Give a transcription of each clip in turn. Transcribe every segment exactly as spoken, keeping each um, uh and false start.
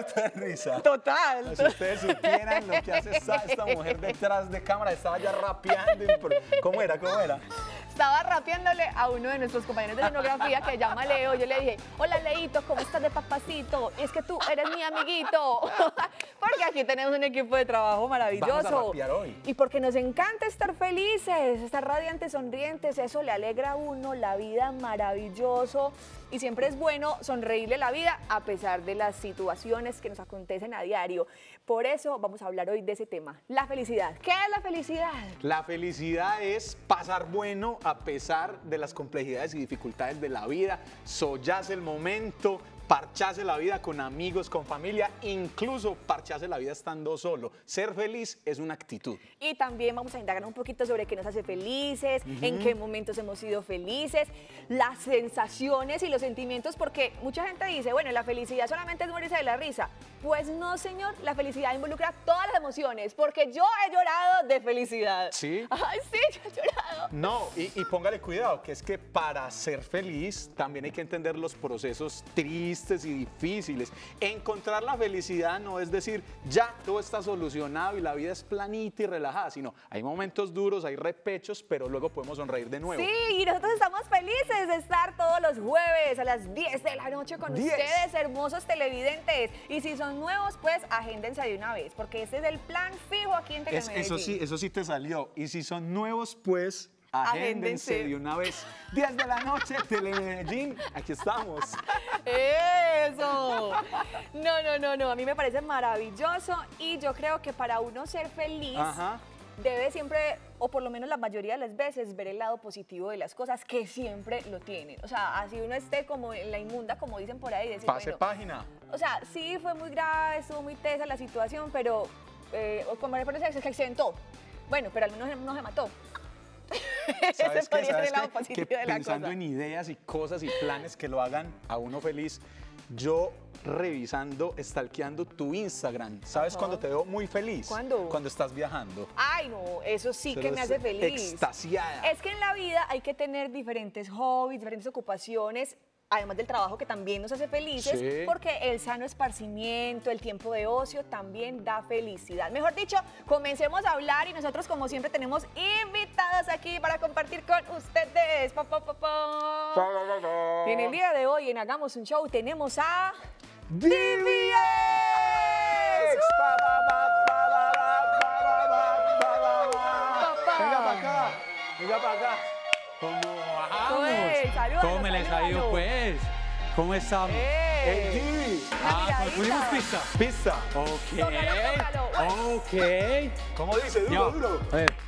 muerto de risa. Total. Si ustedes supieran lo que hace esta, esta mujer detrás de cámara, estaba ya rapeando. ¿Cómo era? ¿Cómo era? Estaba rapeándole a uno de nuestros compañeros de escenografía que se llama Leo. Yo le dije, hola Leito, ¿cómo estás de papacito? Y es que tú eres mi amiguito. Porque aquí tenemos un equipo de trabajo maravilloso. Vamos a rapear hoy. Y porque nos encanta estar felices, estar radiantes, sonrientes. Eso le alegra a uno la vida, maravilloso. Y siempre es bueno sonreírle la vida a pesar de las situaciones que nos acontecen a diario. Por eso vamos a hablar hoy de ese tema, la felicidad. ¿Qué es la felicidad? La felicidad es pasar bueno a pesar de las complejidades y dificultades de la vida, sollarse el momento, parcharse la vida con amigos, con familia, incluso parcharse la vida estando solo. Ser feliz es una actitud. Y también vamos a indagar un poquito sobre qué nos hace felices, uh-huh. en qué momentos hemos sido felices, las sensaciones y los sentimientos, porque mucha gente dice, bueno, la felicidad solamente es morirse de la risa. Pues no, señor, la felicidad involucra todas las emociones, porque yo he llorado de felicidad. ¿Sí? Ay, sí, yo he llorado. No, y, y póngale cuidado, que es que para ser feliz también hay que entender los procesos tristes y difíciles. Encontrar la felicidad no es decir, ya todo está solucionado y la vida es planita y relajada, sino hay momentos duros, hay repechos, pero luego podemos sonreír de nuevo. Sí, y nosotros estamos felices de estar todos los jueves a las diez de la noche con diez. Ustedes, hermosos televidentes. Y si son nuevos, pues agéndense de una vez, porque este es el plan fijo aquí en Telemedellín. Eso sí, eso sí te salió. Y si son nuevos, pues agéndense, agéndense de una vez. diez de la noche, Telemedellín, aquí estamos. ¡Eso! No, no, no, no, a mí me parece maravilloso y yo creo que para uno ser feliz, ajá, debe siempre, o por lo menos la mayoría de las veces, ver el lado positivo de las cosas, que siempre lo tienen. O sea, así uno esté como en la inmunda, como dicen por ahí. Decir, Pase bueno, página. O sea, sí fue muy grave, estuvo muy tesa la situación, pero eh, como le parece que se accidentó. Bueno, pero al menos no se mató. ¿Sabes qué? ¿Sabes qué? que pensando en ideas y cosas y planes que lo hagan a uno feliz, yo revisando, stalkeando tu Instagram, ¿sabes uh-huh. cuando te veo muy feliz? ¿Cuándo? Cuando estás viajando. Ay, no, eso sí Pero que me hace feliz. Extasiada. Es que en la vida hay que tener diferentes hobbies, diferentes ocupaciones, además del trabajo que también nos hace felices, sí. porque el sano esparcimiento, el tiempo de ocio también da felicidad. Mejor dicho, comencemos a hablar y nosotros como siempre tenemos invitados aquí para compartir con ustedes. Pa, pa, pa, pa. Y en el día de hoy en Hagamos un Show tenemos a D V X. Venga para acá, venga para acá. ¿Cómo bajamos? Pues, saludos, ¿Cómo me les ha ido, pues? ¿Cómo estamos? ¡Eh! Ah, ¿ponemos pista? Pista. Ok. Tócalo, tócalo. Ok. ¿Cómo dice? Duro, Ya. duro. A ver.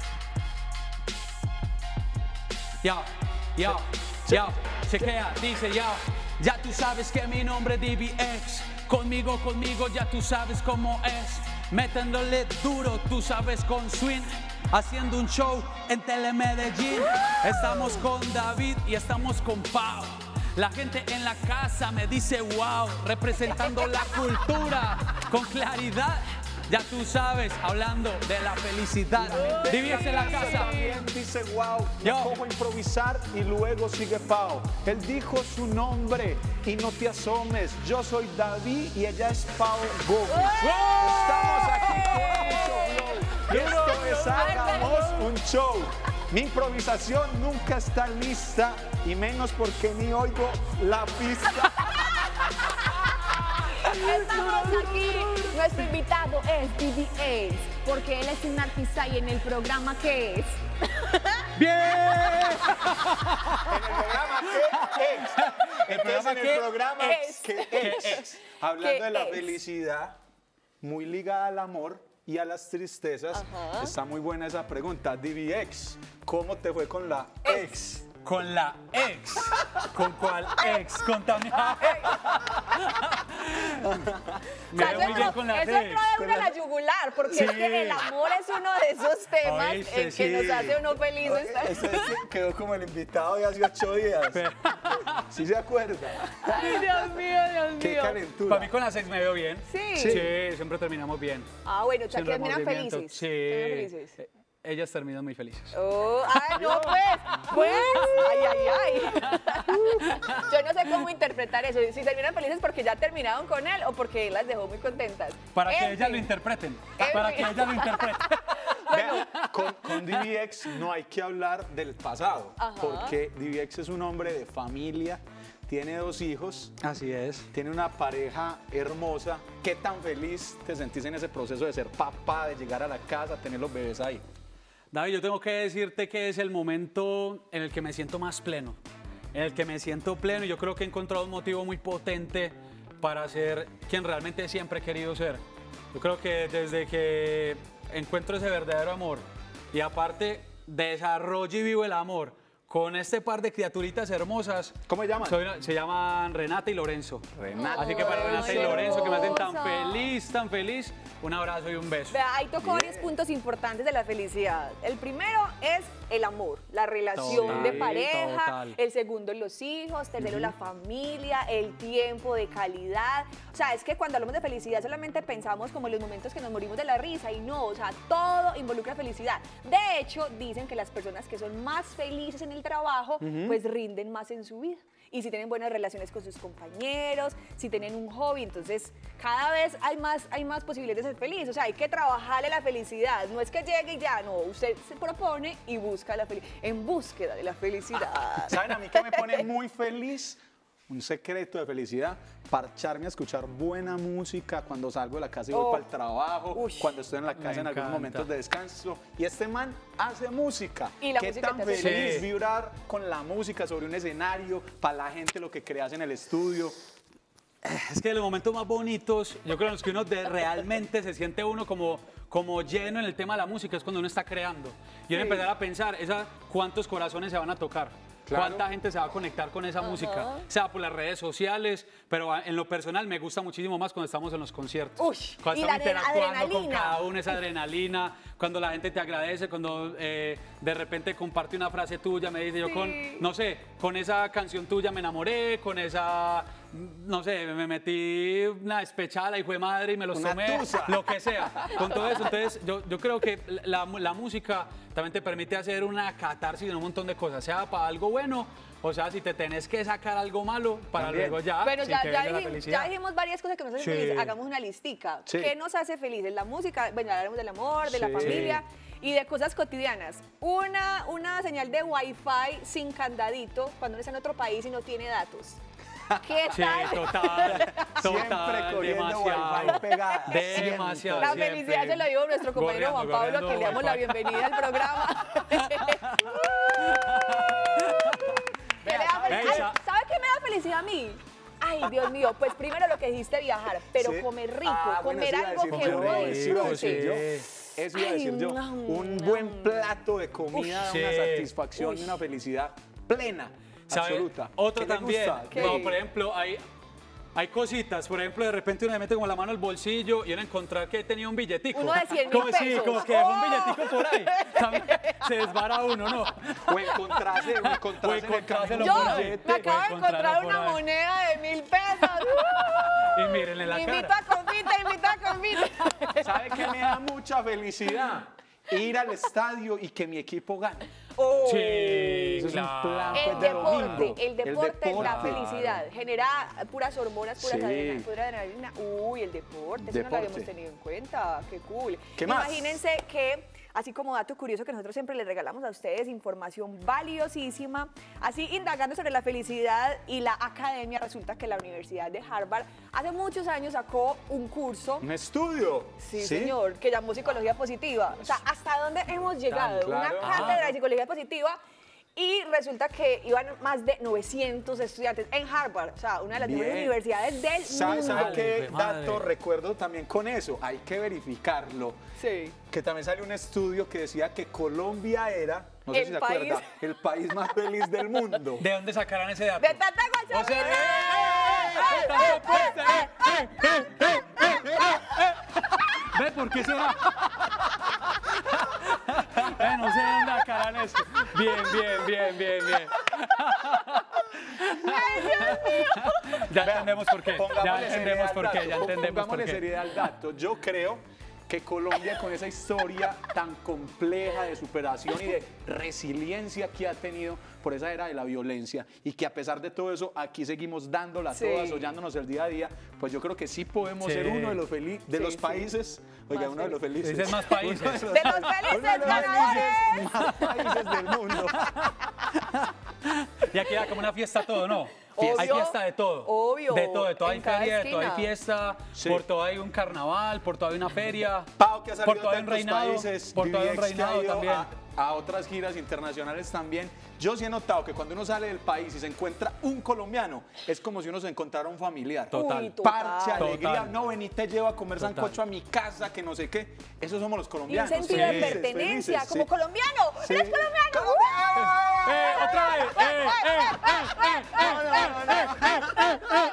Ya, ya, Sí. ya. Chequea, dice ya. Ya tú sabes que mi nombre es D V X. Conmigo, conmigo, ya tú sabes cómo es. Metiéndole duro, tú sabes, con swing. Haciendo un show en Telemedellín. Estamos con David y estamos con Pau. La gente en la casa me dice wow, representando la cultura con claridad. Ya tú sabes, hablando de la felicidad. D V X en la casa. También dice wow, Yo. no como improvisar y luego sigue Pau. Él dijo su nombre y no te asomes. Yo soy David y ella es Pau Gómez. Estamos aquí con mucho flow. Esto es Hagamos un Show. Mi improvisación nunca está lista y menos porque ni oigo la pista. Estamos aquí. Nuestro invitado es D V X, porque él es un artista y en el programa ¿qué es? ¡Bien! En el programa ¿qué es? Entonces en el programa es? ¿qué es? Hablando de la ¿Qué es? felicidad, muy ligada al amor y a las tristezas, Ajá. está muy buena esa pregunta. D V X, ¿cómo te fue con la ex? Con la ex. ¿Con cuál ex? Contame. Me veo muy bien con la eso ex. no es la yugular, porque Sí. es que el amor es uno de esos temas Oíste, en que sí. nos hace uno feliz. Ese quedó como el invitado de hace ocho días. ¿Sí se acuerda? Ay, Dios mío, Dios Qué mío. calentura. Para mí con las ex me veo bien. Sí. Sí, siempre terminamos bien. Ah, bueno, o sea, Sin que terminan remordimiento. felices. Sí. Terminan felices. ellas terminan muy felices. Oh, ah, no, pues, pues, ay, ay, ay. Yo no sé cómo interpretar eso. Si terminan felices porque ya terminaron con él o porque él las dejó muy contentas. Para En que ellas fin. lo interpreten. En Para fin. que ellas lo interpreten. Vea, con, con D B X no hay que hablar del pasado, Ajá. porque D B X es un hombre de familia, tiene dos hijos, Así es. tiene una pareja hermosa. ¿Qué tan feliz te sentís en ese proceso de ser papá, de llegar a la casa, tener los bebés ahí? David, yo tengo que decirte que es el momento en el que me siento más pleno, en el que me siento pleno y yo creo que he encontrado un motivo muy potente para ser quien realmente siempre he querido ser. Yo creo que desde que encuentro ese verdadero amor y aparte desarrollo y vivo el amor con este par de criaturitas hermosas. ¿Cómo se llaman? Soy una- se llaman Renata y Lorenzo. Renata. Así que para Ay, Renata y qué Lorenzo, que me hacen tan hermosa. feliz, tan feliz, un abrazo y un beso. Vea, ahí tocó varios puntos importantes de la felicidad. El primero es el amor, la relación Total, de pareja. total. El segundo, los hijos. Tercero, la familia, el tiempo de calidad. O sea, es que cuando hablamos de felicidad solamente pensamos como en los momentos que nos morimos de la risa y no, o sea, todo involucra felicidad. De hecho, dicen que las personas que son más felices en el trabajo, pues rinden más en su vida. Y si tienen buenas relaciones con sus compañeros, si tienen un hobby, entonces cada vez hay más, hay más posibilidades de ser feliz. O sea, hay que trabajarle la felicidad. No es que llegue y ya, no. Usted se propone y busca la felicidad. En búsqueda de la felicidad. ¿Saben a mí qué me pone muy feliz? Un secreto de felicidad, parcharme a escuchar buena música cuando salgo de la casa y voy Oh. para el trabajo, Uy. cuando estoy en la casa Me en algunos encanta. momentos de descanso. Y este man hace música. Y la ¿Qué música tan te hace feliz feliz. vibrar con la música sobre un escenario, para la gente lo que creas en el estudio? Es que los momentos más bonitos, yo creo en los que uno de- realmente se siente uno como, como lleno en el tema de la música es cuando uno está creando. Y uno Sí. empezar a pensar, esa, ¿cuántos corazones se van a tocar? Claro. ¿Cuánta gente se va a conectar con esa música? Sea por las redes sociales, pero a- en lo personal me gusta muchísimo más cuando estamos en los conciertos. Uy, cuando y estamos la adre- interactuando con adrenalina. cada uno, esa adrenalina, cuando la gente te agradece, cuando eh, de repente comparte una frase tuya, me dice yo con, Sí. no sé, con esa canción tuya me enamoré, con esa, no sé, me metí una despechada, hijo de madre, y me los Una tomé, tusa. lo que sea. Con todo eso, entonces yo, yo creo que la, la música también te permite hacer una catarsis en un montón de cosas, sea para algo bueno, o sea, si te tenés que sacar algo malo para También. luego ya, Bueno, sí, ya, que ya, venga la dijim- felicidad. ya dijimos varias cosas que nos hacen Sí. felices. Hagamos una listica. Sí. ¿Qué nos hace felices? La música, bueno, ya hablamos del amor, de la Sí. familia y de cosas cotidianas. Una, una señal de Wi-Fi sin candadito cuando uno está en otro país y no tiene datos. ¿Qué Sí, tal? total, Siempre total, corriendo demasiado, Wi-Fi pegada, demasiado. La siempre. felicidad se lo digo a nuestro compañero Gorreando, Juan Pablo, gorreando que le damos la Wi-Fi. bienvenida al programa. Que le da fel- Ey, Ay, sa- ¿sabe qué me da felicidad a mí? Ay, Dios mío, pues primero lo que dijiste, viajar, pero Sí. comer rico, Ah, bueno, comer eso iba a algo decir que yo, uno eso iba a disfrute. decir yo. Sí. Eso iba a Ay, decir yo. no, Un no. buen plato de comida, Uy, una sí. satisfacción Uy. y una felicidad plena, ¿Sabe? absoluta. Otro ¿Qué te también, gusta? ¿Qué? como por ejemplo, hay, hay cositas, por ejemplo, de repente uno le mete como la mano al bolsillo y uno encontrar que tenía un billetico. Uno de cien mil Como sí, pesos. como que dejó un ¡Oh! billetico por ahí. También se desvara uno, ¿no? O encontrarse, o encontrarse, O en el encontrárselo camino Yo por ahí. billete. me acabo de Puede encontrarlo encontrar por una ahí. moneda de mil pesos. Y mírenle la Invito cara. a confite, invito a confite. ¿Sabe qué me da mucha felicidad? Ir al estadio y que mi equipo gane. Oh. Sí, Eso es un claro. plan, El pues, de deporte, domingo. el deporte es la deporte. felicidad, genera puras hormonas, puras Sí. adrenalina, pura adrenalina. Uy, el deporte, eso no lo habíamos Deporte. tenido en cuenta, qué cool. ¿Qué más? Imagínense que, así como dato curioso que nosotros siempre les regalamos a ustedes, información valiosísima, así indagando sobre la felicidad y la academia, resulta que la Universidad de Harvard hace muchos años sacó un curso. Un estudio. Sí, señor, que llamó psicología positiva. O sea, ¿hasta dónde hemos llegado? claro. Una cátedra Ah. de psicología positiva y resulta que iban más de novecientos estudiantes en Harvard, o sea, una de las mejores Bien. universidades del ¿Sabe, mundo. sabe qué Hijo de madre. dato recuerdo también con eso? Hay que verificarlo. Sí. Que también salió un estudio que decía que Colombia era, no sé El si se país- acuerda, el país más feliz del mundo. ¿De dónde sacarán ese dato? ¡De Tata O sea, Guachapita! ¡eh, eh, eh, eh, eh, eh, eh, eh, eh, eh! ¿Ve por qué será? Eh, no sé de dónde sacarán eso. Bien, bien, bien, bien, bien. Ya entendemos por qué. Ya Pongámosle entendemos seriedad por al qué. dato, Ya entendemos por pongámosle qué. seriedad al dato. Yo creo que Colombia, con esa historia tan compleja de superación y de resiliencia que ha tenido por esa era de la violencia, y que a pesar de todo eso aquí seguimos dándola Sí. todas, soñándonos el día a día, pues yo creo que sí podemos Sí. ser uno de los, feli de Sí, los sí. países, oiga, Más uno de los feliz. felices. Dices más países. Uno de los, De los felices uno de los ganadores. felices más países del mundo. Y aquí da como una fiesta todo, ¿no? Obvio, Hay fiesta de todo. obvio, De todo, de todo hay en cada feria, de todo hay esquina. fiesta, Sí. por todo hay un carnaval, por todo hay una feria, Pau, que ha salido por todo a hay un tantos reinado, países, por todo hay un D B X que ha reinado ido también. A, a otras giras internacionales también. Yo sí he notado que cuando uno sale del país y se encuentra un colombiano, es como si uno se encontrara un familiar. Total. Uy, total. Parche, alegría, Total. no, vení, te llevo a comer Total. sancocho a mi casa, que no sé qué. Esos somos los Y un colombianos. sentido de Felices, pertenencia, felices, como sí. colombiano. Sí. ¿Eres colombiano? ¡Colombiano! ¡Eh, otra vez! ¡Eh, eh, eh, eh, eh!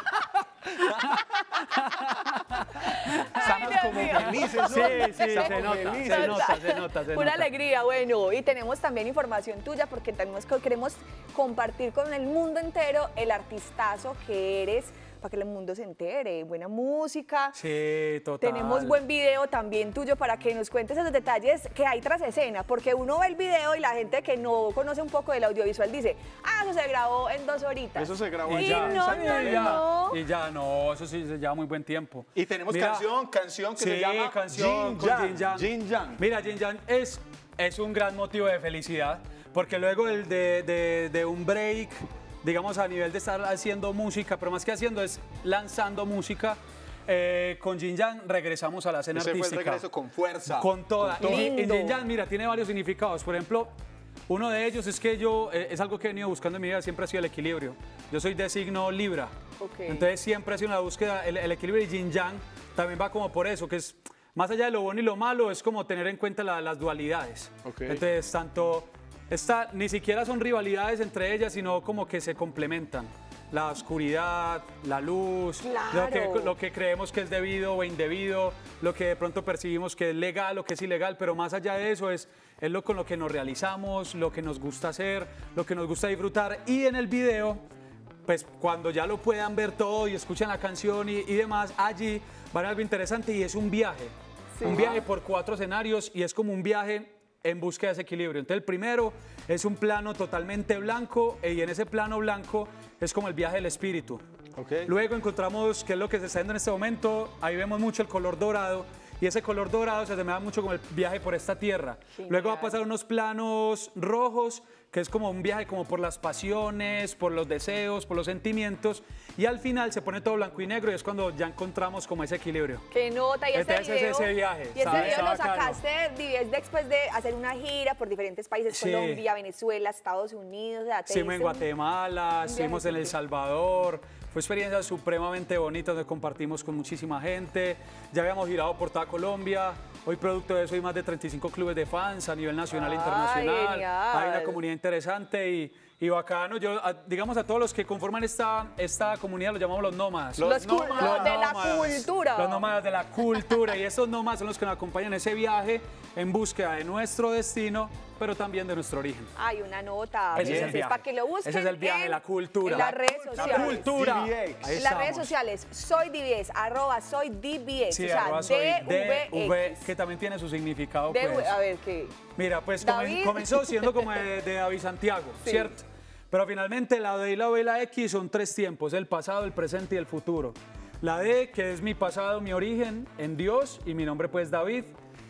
Estamos Dios como mío. felices, ¿no? Sí, sí, se Estamos nota, felices. se nota, se nota, se Una nota. alegría, bueno, y tenemos también información tuya porque también nos- queremos compartir con el mundo entero el artistazo que eres, para que el mundo se entere, buena música. Sí, total. Tenemos buen video también tuyo para que nos cuentes esos detalles que hay tras escena, porque uno ve el video y la gente que no conoce un poco del audiovisual dice, ah, eso se grabó en dos horitas. Eso se grabó Y allá. no, Exacto. no, y ya, no. y ya, no, eso sí se lleva muy buen tiempo. Y tenemos Mira, canción, canción que sí, se llama canción Jin con Yang. Jin Yang. Jin Yang. Mira, Jin Yang es, es un gran motivo de felicidad, porque luego el de, de- de un break, digamos a nivel de estar haciendo música, pero más que haciendo es lanzando música, eh, con Jin Yang regresamos a la escena Ese fue el artística. regreso con fuerza. Con toda. Con todo. Y, y Lindo. Jin Yang, mira, tiene varios significados. Por ejemplo, uno de ellos es que yo, eh, es algo que he venido buscando en mi vida, siempre ha sido el equilibrio. Yo soy de signo Libra. Ok. Entonces siempre ha sido una búsqueda, el, el equilibrio, y Jin Yang también va como por eso, que es más allá de lo bueno y lo malo, es como tener en cuenta la- las dualidades. Ok. Entonces, tanto, esta, ni siquiera son rivalidades entre ellas, sino como que se complementan. La oscuridad, la luz, lo, que, Claro. lo que creemos que es debido o indebido, lo que de pronto percibimos que es legal o que es ilegal, pero más allá de eso es, es lo con lo que nos realizamos, lo que nos gusta hacer, lo que nos gusta disfrutar. Y en el video, pues cuando ya lo puedan ver todo y escuchan la canción y, y demás, allí va a haber algo interesante y es un viaje. Sí. Un viaje por cuatro escenarios y es como un viaje en búsqueda de ese equilibrio. Entonces el primero es un plano totalmente blanco y en ese plano blanco es como el viaje del espíritu. Ok. Luego encontramos qué es lo que se está viendo en este momento, ahí vemos mucho el color dorado y ese color dorado se me da mucho como el viaje por esta tierra. Genial. Luego va a pasar unos planos rojos, que es como un viaje como por las pasiones, por los deseos, por los sentimientos, y al final se pone todo blanco y negro y es cuando ya encontramos como ese equilibrio. Qué nota, y este Entonces, es video, ese viaje, y este ¿sabes? video lo Está bacano. sacaste diez después de hacer una gira por diferentes países, Sí. Colombia, Venezuela, Estados Unidos. O sea, te Estuvimos en diste un- Guatemala, un estuvimos en El viajecito. Salvador. Fue experiencia supremamente bonita donde compartimos con muchísima gente. Ya habíamos girado por toda Colombia. Hoy producto de eso hay más de treinta y cinco clubes de fans a nivel nacional e Ay, internacional. genial. Hay una comunidad interesante y, y bacano. Yo, a- digamos a todos los que conforman esta, esta comunidad los llamamos los nómadas. Los Los, cul- nómadas. los de la nómadas. cultura. Los nómadas de la cultura. Y estos nómadas son los que nos acompañan en ese viaje en búsqueda de nuestro destino, pero también de nuestro origen. Hay una nota. Ese es el entonces, viaje. para que lo busquen. Ese es el viaje, en- la cultura. En las La redes La sociales. cultura. D B X. Ahí En las estamos. redes sociales, soy D B X, arroba soy D B X, Sí, o sea, arroba soy D D V V, X. que también tiene su significado, D V- pues. a ver, ¿qué? Mira, pues comen- David. comenzó siendo como de, de David Santiago, Sí. ¿cierto? Pero finalmente la D y la V y la X son tres tiempos, el pasado, el presente y el futuro. La D, que es mi pasado, mi origen en Dios, y mi nombre pues David.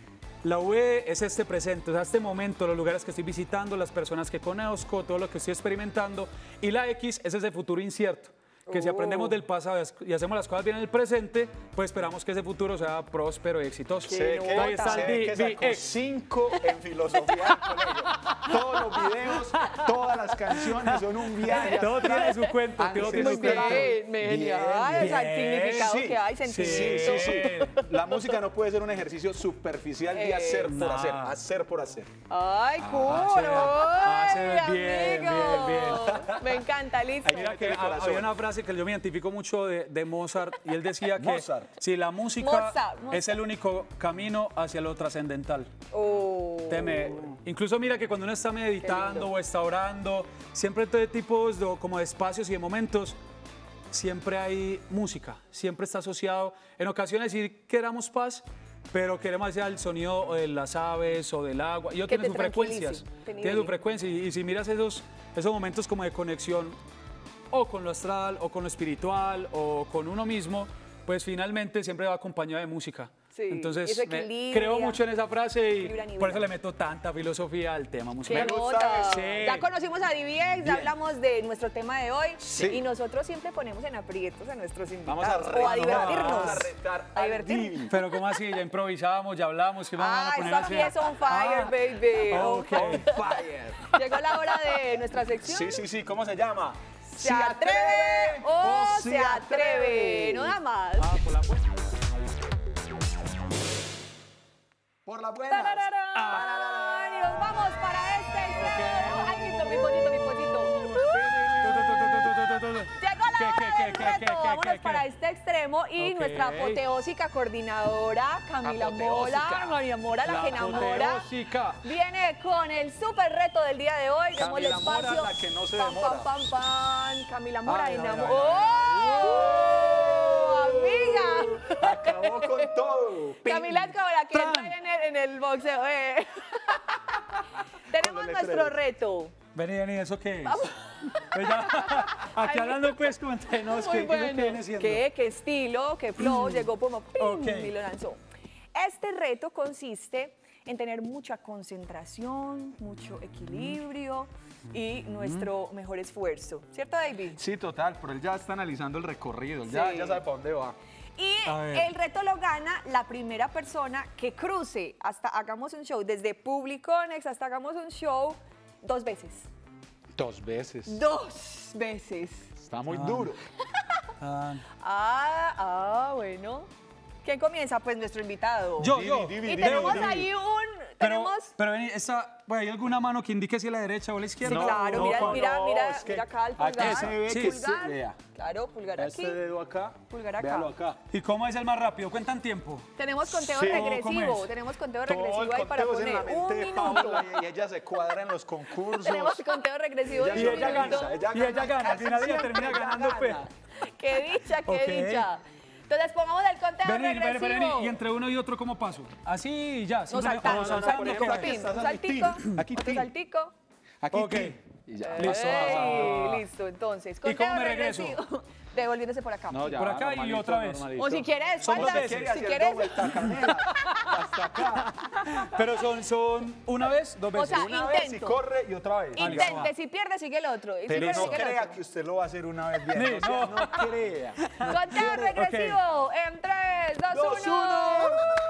La V es este presente, o sea, este momento, los lugares que estoy visitando, las personas que conozco, todo lo que estoy experimentando. Y la X es ese futuro incierto, que si Oh. aprendemos del pasado y hacemos las cosas bien en el presente, pues esperamos que ese futuro sea próspero y exitoso. Sé que, Ahí está sé el que D sacó V X. cinco en filosofía del colegio. Todos los videos, todas las canciones son un viaje. Todo tiene su cuento, todo tiene Muy su cuento. bien, me genial. O sea, el bien. significado Sí, que hay, sí, sentimiento. sí, sí. La música no puede ser un ejercicio superficial de Eh, hacer por nah. hacer, hacer por hacer. Ay, cool. hacer- Ay, hacer bien, amigo. bien, Me encanta, listo. Ay, mira que el ha- corazón. había una frase que yo me identifico mucho de, de Mozart y él decía que Mozart. si la música Mozart, Mozart. es el único camino hacia lo trascendental. Oh. Teme. Incluso mira que cuando uno está meditando lindo. o está orando, siempre todo tipos de, como de espacios y de momentos, siempre hay música, siempre está asociado. En ocasiones si queramos paz, pero queremos hacer el sonido de las aves o del agua. Y yo Que tiene te sus frecuencias. tranquilice, te Tiene su nivele. frecuencia. Y, y si miras esos, esos momentos como de conexión o con lo astral o con lo espiritual o con uno mismo, pues finalmente siempre va acompañado de música. Sí, Entonces eso me- equilibra. creo mucho en esa frase y Equilibra, nivela. por eso le meto tanta filosofía al tema ¡Qué musical. nota! Sí. Ya conocimos a D B X, ya hablamos de nuestro tema de hoy Sí. y nosotros siempre ponemos en aprietos a nuestros invitados. Vamos a o a retar, divertirnos. vamos a retar a al divertirnos. Divi. Pero como así, ya improvisamos, ya hablamos, ¿qué me van Ah, a poner esto así? aquí es on fire, Ah, baby. on ok. fire. Fire. Llegó la hora de nuestra sección. Sí, sí, sí, ¿cómo se llama? ¿Se atreve o se atreve? No da más. Ah, por la puerta. Por las buenas. ¡Tarararán! Y nos vamos para este extremo. Ay, mi, mi pollito, mi pollito. Llegó la ¿Qué, hora qué, del qué, qué, reto. qué, qué, Vámonos qué, para qué? este extremo y Ok. nuestra apoteósica coordinadora, Camila Mola, Apoteósica. Camila Mora, la, La que enamora, apoteósica. viene con el súper reto del día de hoy. Démosle Camila Mora, espacio. la que no se pam, demora. pam, pam, pam. Camila Mora Ay, ay, enamora. ay, ay, ¡Oh! ¡Amiga! Acabó con todo. Camila es como la que Tran. entra en el, en el boxeo. eh. Tenemos Con los nuestro letreros. reto. Vení, vení, ¿eso qué es? Pues ya, aquí hablando pues como entre nos, Muy ¿qué, qué es lo bueno. que viene siendo? ¿Qué, qué estilo, qué flow, llegó como ¡pim! Ok. Y lo lanzó. Este reto consiste en tener mucha concentración, mucho equilibrio y nuestro mejor esfuerzo. ¿Cierto, David? Sí, total, pero él ya está analizando el recorrido, él ya, Sí. ya sabe para dónde va. Y A ver. el reto lo gana la primera persona que cruce hasta Hagamos un Show, desde Publiconex hasta Hagamos un Show, dos veces. Dos veces. Dos veces. Está muy duro. Ah, Ah, ah, bueno. ¿Quién comienza? Pues nuestro invitado. yo, Divi, yo. Divi, Y Divi, tenemos Divi. ahí un... Pero, tenemos... pero vení, esta, pues, ¿hay alguna mano que indique si a la derecha o a la izquierda? Sí, claro, No, mira, ¿cuál? mira, no, mira, es que mira acá el aquí pulgar. se ve Sí. que se pulgar. vea. Claro, pulgar aquí. Este dedo acá. Pulgar acá. Véalo acá. ¿Y cómo es el más rápido? ¿Cuentan tiempo? Tenemos conteo Sí. ¿Cómo regresivo. es? Tenemos conteo Todo el regresivo ahí para conteo es en poner la mente un de minuto. Paola y ella se cuadra en los concursos. Tenemos conteo regresivo Ella de Y un ella minuto. gana, ella y ella gana, al casi final ella siempre termina ella ganando pues. gana. Qué dicha, qué Ok. dicha. Entonces pongamos el conteo Vení, vení, regresivo. vení, vení, y entre uno y otro, ¿cómo paso? Así y ya. No simplemente- saltando, no, no, saltando, por saltando, ejemplo, con aquí pin. estás Un a mi saltico, tin, aquí otro tin. saltico. Aquí, Ok. tin. Y ya. Listo. Ey, listo, entonces. ¿Y cómo conteo me regreso? regresivo. Devolviéndose por acá. No, ya, Por acá y normalito, otra vez. normalito. O si quieres, Son dos falta, veces. si quieres. Vuelta, canela, hasta acá. Pero son, son una vez, dos O veces. sea, Una vez y intento. corre y otra vez. Intente, si pierde, sigue el otro. Y si Pero pierde, no sigue el crea otro. que usted lo va a hacer una vez bien. Sí, o sea, no. no crea. Conteo regresivo en tres, dos, Dos, uno.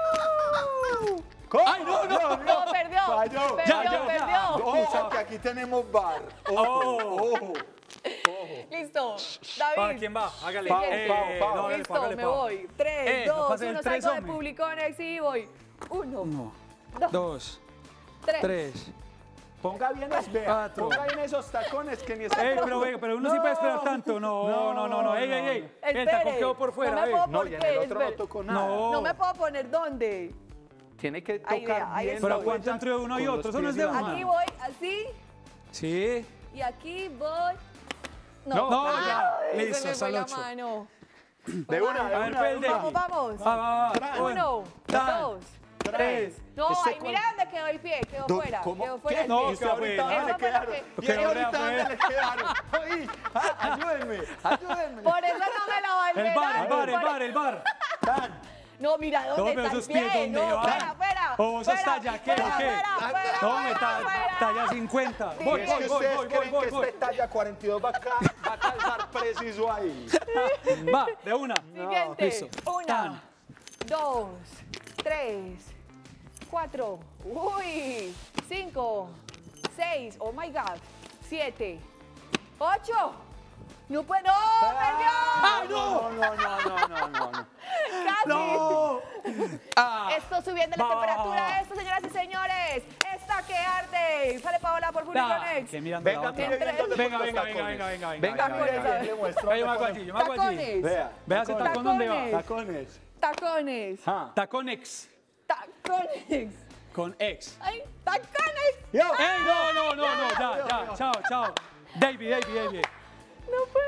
¿Cómo? ¡Ay, no, no! No, perdió. Falló. Perdió, Ya, ya, perdió. ya. Ojo, que aquí tenemos bar. Ojo, ojo. Listo. ¿Para David. quién va? Hágale. Pau, Eh, Pau, Pau. no, hágale, Listo, Pau, hágale, me Pau. voy. Tres, Eh, no dos, pase del uno, tres, salgo de hombre. Publiconex y voy. Uno, Uno, dos, dos, tres. tres. Ponga bien las veas. Cuatro. Ponga bien esos tacones que ni están. Ey, pero, venga, pero uno sí puede esperar tanto. No, no, no, no. Ey, ey, ey. El Espere, tacón quedó por fuera. no me eh. puedo- No, ¿Por y en qué? el otro no Espere. tocó nada. No. No me puedo poner dónde. Tiene que Ahí tocar vea, ahí bien. estoy. la Pero ¿cuánto huella entre uno y con otro? los Eso no es pies de la una. Aquí mano. voy así Sí. y aquí voy. No, No, Ay, ya. se Listo, me hasta fue el la ocho. mano. De una, de A ver, una, de pues, una. Vamos, vamos. Va, va, va. Uno, Tan, dos, tres. tres. No, Este ay, cual- mira dónde quedó el pie. Quedó Do- fuera. ¿Cómo? Quedó fuera ¿Qué? el No, pie. ¿Y usted ahorita Eso dónde fue le lo quedaron? que- ¿Y Que ahorita ahora dónde fue- le quedaron? Ay, ah, ayúdenme, ayúdenme. Por eso no me la volví El bar, el bar, el bar, el bar. Tan. No, mira No, dónde pero está el esos pies, pie. ¿dónde No, van? fuera, fuera. ¿O vos sos fuera, talla qué, fuera, o qué? fuera, fuera, No, me fuera, ta- fuera. talla cincuenta. Voy, Es voy, que voy, ustedes voy, voy, creen voy, que voy. este talla cuarenta y dos va a, ca- va a calzar preciso ahí. Va, de una. Siguiente. Listo. Una, Tan. dos, tres, cuatro, uy, cinco, seis, oh my God, siete, ocho. No puedo, no, perdió. ¡Ay, no! No, no, no, no, no, no, no. Casi. ¡No! Ah, Esto subiendo la Va, va, va, temperatura, va. esto, señoras y señores, está que arde. Sale Paola por ah, Publiconex. que mirando la Venga, otra. mire bien dónde Venga, pongo venga, los venga, tacones. venga, venga, venga, Venga, venga, venga, venga. le muestro Ahí yo me dónde hago pone- allí, yo me hago allí. Tacones. Vea, Vea ese tacones. tacón dónde va. Tacones. Tacones. Tacones. Ah. Taconex Tacones. con ex. Ay, tacones. Yo. ¡Ey, no, no, no, no! Ya, ya, chao, chao. David, David, David. No puedo.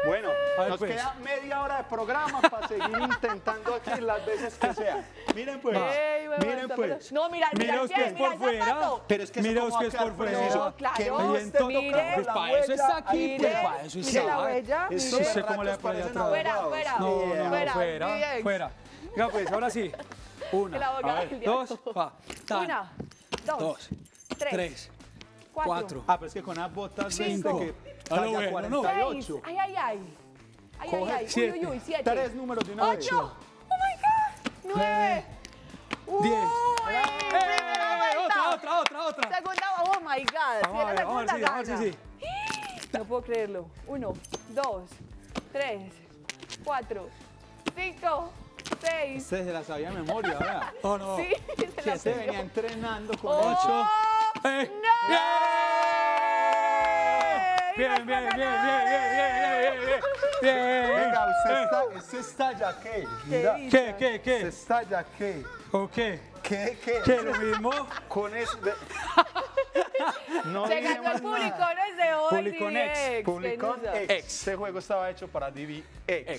Bueno, A ver, nos pues. queda media hora de programa para seguir intentando aquí las veces que sea. Miren pues, Ey, me miren gusta, pues. pero- No, mira, mira, Mira los el pie, pies mira por el fuera. zapato. Pero es que eso Mira cómo los va a pies quedar por fuera. preciso. No, claro. Que no Y esté tocando mire, pues la para eso huella está aquí, ahí. pues para eso Mire la está. huella, Estos mire. sé cómo le berracos voy a parecen atrás. Fuera, abogados. fuera. No, Yeah. no, Fuera, fuera, bien. fuera. Venga, pues, ahora sí. Una, El abogado a ver, del dos, diablo. pa, tan, Una, dos, dos, tres, tres, cuatro, cuatro. Ah, pero es que con las botas Cinco. viste que A lo talla bueno, ¿no? cuarenta y seis. ocho. Ay, ay, ay. Ay, ay, Coge ay. Uy, siete. uy, uy, siete. Tres números de una vez. Ocho. Oh my God. Nueve. diez. Uy, ¡Eh! primera vuelta. Otra, otra, otra, otra. Segunda, oh my God. Vamos a Si ver, era vamos a ver si, segunda, vamos a ver si gana. sí. No puedo creerlo. Uno, dos, tres, cuatro, cinco, seis. Usted se la sabía de memoria, ¿verdad? Oh, no. Sí, se Que la se pegó. venía entrenando con Oh, ocho. Eh. ¡No! Bien, bien, bien, bien, bien, bien, bien, bien, bien. Venga, usted Eh. está, usted está ya qué. ¿Qué Mira, dice? ¿Qué, qué, usted qué? está ya qué. ¿O qué? ¿Qué, qué? ¿Qué, lo mismo? Con eso. de- No Se dije ganó el más público, nada. no es de hoy. Público D V X, Next, Publicón que no sé. X. Este juego estaba hecho para D V X.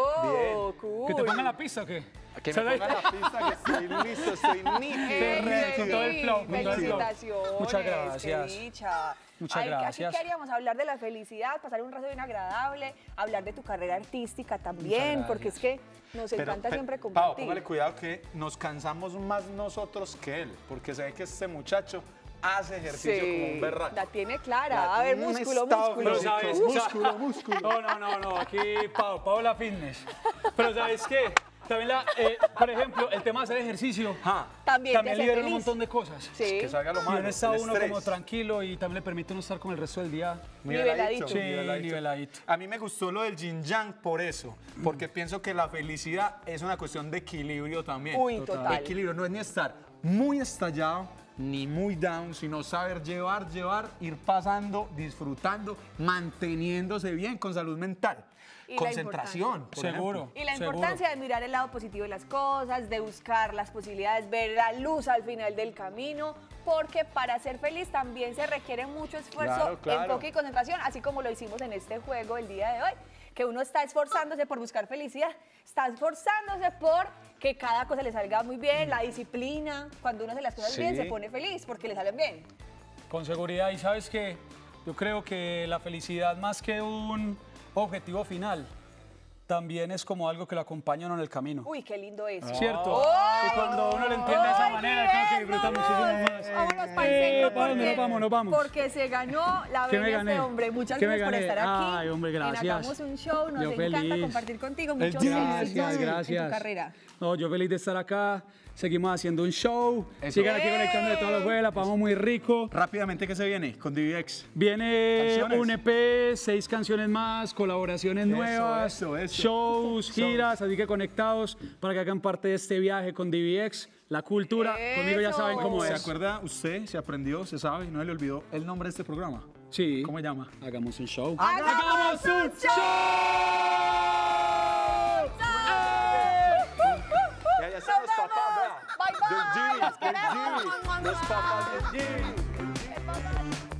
Oh, cool. ¿Que te pongan la pista o qué? Que me ponga la pista que estoy listo, estoy nítido. Eh, Correcto, con todo el sí, flow, con todo el flow. felicitaciones. Muchas gracias. Qué dicha. Muchas Ay, gracias. Aquí queríamos hablar de la felicidad, pasar un rato bien agradable, hablar de tu carrera artística también, Muchas porque es que nos Pero, encanta pe- siempre Pau, compartir. póngale cuidado que nos cansamos más nosotros que él, porque se ve que este muchacho hace ejercicio como un berraco. La tiene clara. La A ver, tiene un músculo, estado músculo. Pero sabes, Músculo, músculo. No, no, no, no, aquí Pau, Paola Fitness. Pero ¿sabes qué? También, la, eh, por ejemplo, el tema de hacer ejercicio Ajá. También, también te hace libera un feliz. montón de cosas. Sí. Que salga lo Y malo, uno está el uno estrés. como tranquilo y también le permite uno estar con el resto del día. Niveladito. Sí, niveladito. A mí me gustó lo del yin yang por eso, porque pienso que la felicidad es una cuestión de equilibrio también. Uy, total. Equilibrio, no es ni estar muy estallado ni muy down, sino saber llevar, llevar, ir pasando, disfrutando, manteniéndose bien con salud mental. Y la Concentración, por Seguro. ejemplo. Y la seguro. importancia de mirar el lado positivo de las cosas, de buscar las posibilidades, ver la luz al final del camino, porque para ser feliz también se requiere mucho esfuerzo, Claro, claro. enfoque y concentración, así como lo hicimos en este juego el día de hoy, que uno está esforzándose por buscar felicidad, está esforzándose por que cada cosa le salga muy bien, la disciplina, cuando uno hace las cosas Sí. bien se pone feliz porque le salen bien. Con seguridad. Y sabes que yo creo que la felicidad más que un objetivo final, también es como algo que lo acompaña a uno en el camino. Uy, qué lindo eso. ¿Cierto? ¡Ay! Y cuando uno lo entiende de esa ¡Ay, manera, creo que bien, disfruta vamos! muchísimo más. Vámonos para el Eh, centro ¿para dónde porque, nos vamos? Nos vamos. porque se ganó la ¿Qué me bella gané? este hombre. Muchas ¿Qué me gracias por gané? estar aquí. Ay, hombre, gracias. En Hagamos un show, nos Yo encanta feliz. compartir contigo. El Muchos día. éxitos Gracias, en gracias. tu carrera. No, yo feliz de estar acá. Seguimos haciendo un show. Eso. Sigan aquí ¡Eh! conectando de todos los jueves. La pasamos muy rico. Rápidamente, ¿qué se viene con D V X? Viene Canciones. un E P, seis canciones más, colaboraciones Eso, nuevas, eso, eso. shows, giras, así que conectados para que hagan parte de este viaje con D V X, la cultura. Conmigo ya saben cómo ¿Se es. acuerda usted? ¿Se aprendió? ¿Se sabe? ¿No se le olvidó el nombre de este programa? Sí. ¿Cómo se llama? Hagamos un show. ¡Hagamos un Ya, ya están los papás, vea. Bye, bye. Del Jimmy, Los del queremos. Jimmy. Los papás del Jimmy. Bye, bye.